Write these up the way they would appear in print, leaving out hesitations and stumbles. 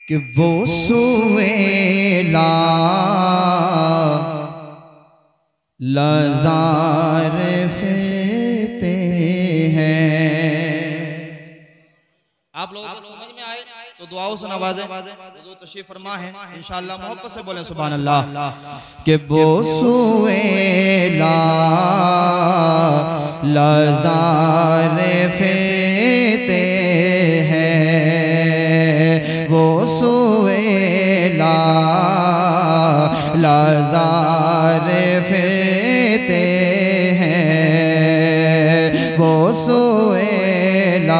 कि वो सुवेला लजार फिरते हैं। आप लोगों को समझ में आए तो दुआओं से नवाजें। जो तशरीफ फरमा है इंशाअल्लाह मोहब्बत से बोलें सुभान अल्लाह। कि वो सुवेला लजार फिरते हैं, वो सुवेला लजार फिरते हैं, वो सुवेला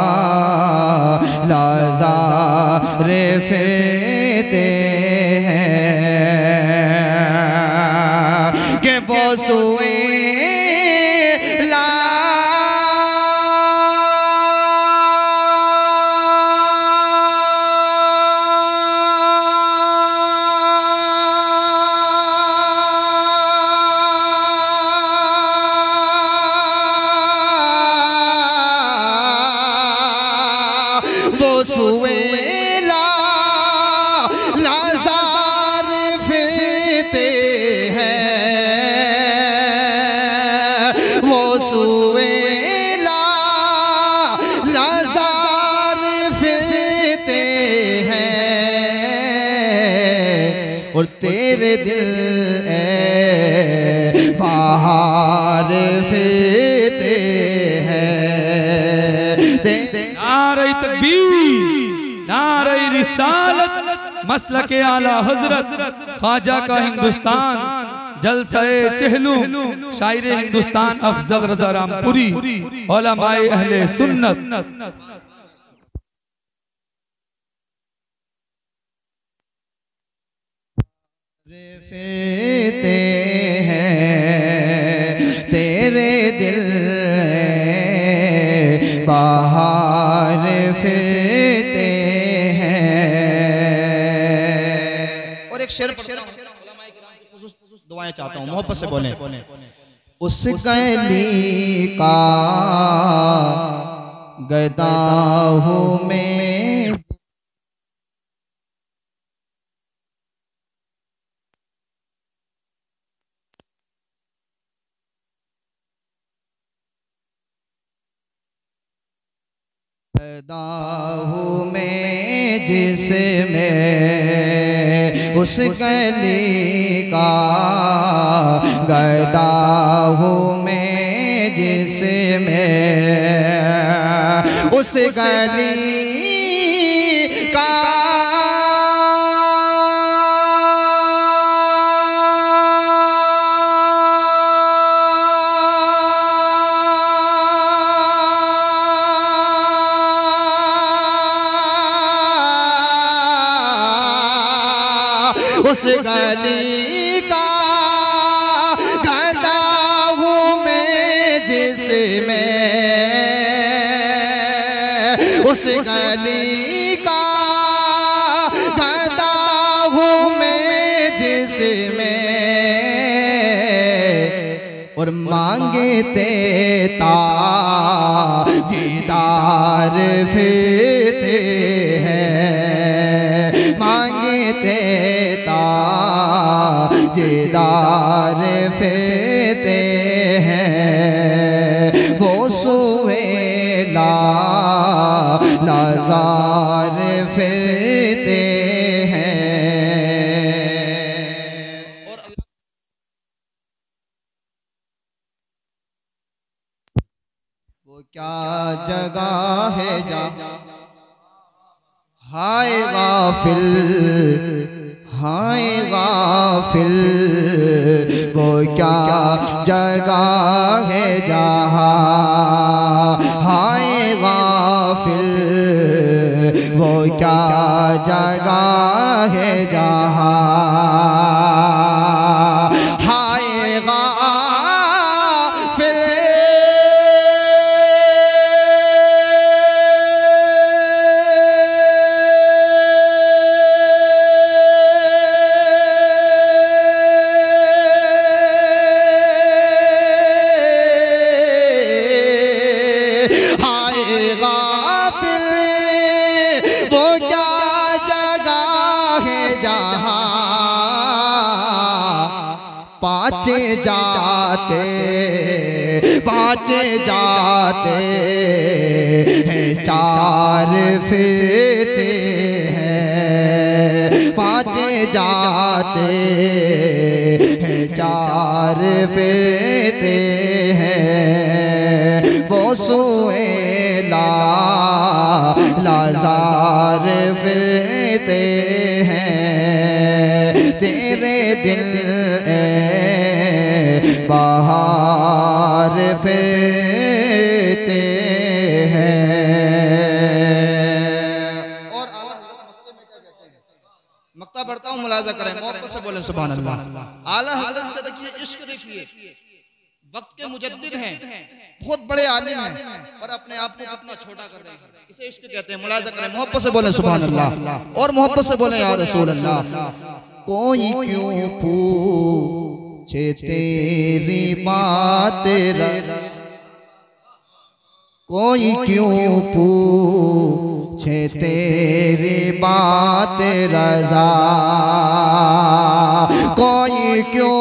लजार फिरते हैं। कि वो सुवेला सुवेला लजार फिरते हैं, वो सुवेला लजार फिरते हैं। और तेरे दिल बाहर फिरते हैं। नारे तकबीर, नारे रिसालत, मसलके आला हजरत ख्वाजा का हिंदुस्तान, जलसाए चहलू, शायर हिंदुस्तान अफजल रजा रामपुरी, उलमाए अहले सुन्नत। फिरते हैं तेरे दिल बाहर फिरते हैं। और एक शेर पढ़ता हूं, दुआएं चाहता हूं, मोहब्बत से बोलें। उस गली का गदा हूं मैं, हूँ मैं जिसमें उस गली का गदा हूँ मैं जिसमें उस गली का उस गली का गदा हूँ मैं जिसमें उस गली का गदा हूँ मैं जिसमें। और मांगते ताजीदार फिरते हैं, मांगते ताजीदार फिरते हैं, वो सुवेला लजार फिरते हैं। और वो क्या जगह है जहाँ हाय गाफिल, हाय गाफिल, वो क्या जगह है जहाँ हाय गाफिल, वो क्या जगह है जहाँ हाय गाफिल। हाय गाफिल, वो क्या जगह बाँचे जाते हैं चार फिरते हैं, बाँचे जाते हैं चार फिरते हैं। वो सुए लाज़ार फिरते हैं, तेरे दिल बाहर फिरते हैं। और आला हज़रत मक्ते में क्या कहते हैं? मक्ता पढ़ता हूँ, मुलाज़ा करें, मोहब्बत से बोलें सुभान अल्लाह। आला हज़रत का देखिए इश्क, देखिए वक्त के मुजद्दिद हैं, बहुत बड़े आलिम हैं, और अपने आप को कितना छोटा कर रहे हैं। इसे इश्क कहते हैं। मुलाज़ा करें, मोहब्बत से बोलें सुभान अल्लाह, और मोहब्बत से बोलें या रसूल अल्लाह। कोई क्यों पूछे तेरी बात, कोई क्यों पूछे तेरी बात रज़ा, कोई क्यों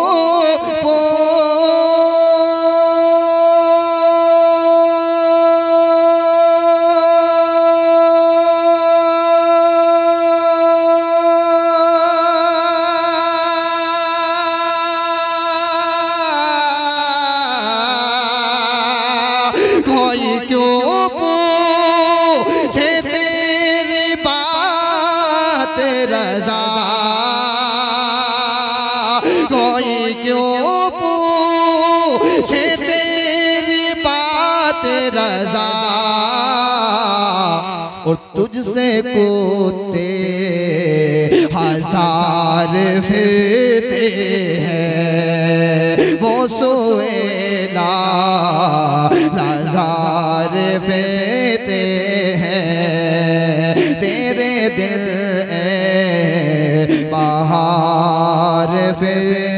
रज़ा, और तुझसे कुत्ते हजार फिरते हैं। वो सोए लाज़ार फिरते हैं, तेरे दिल बाहर फिर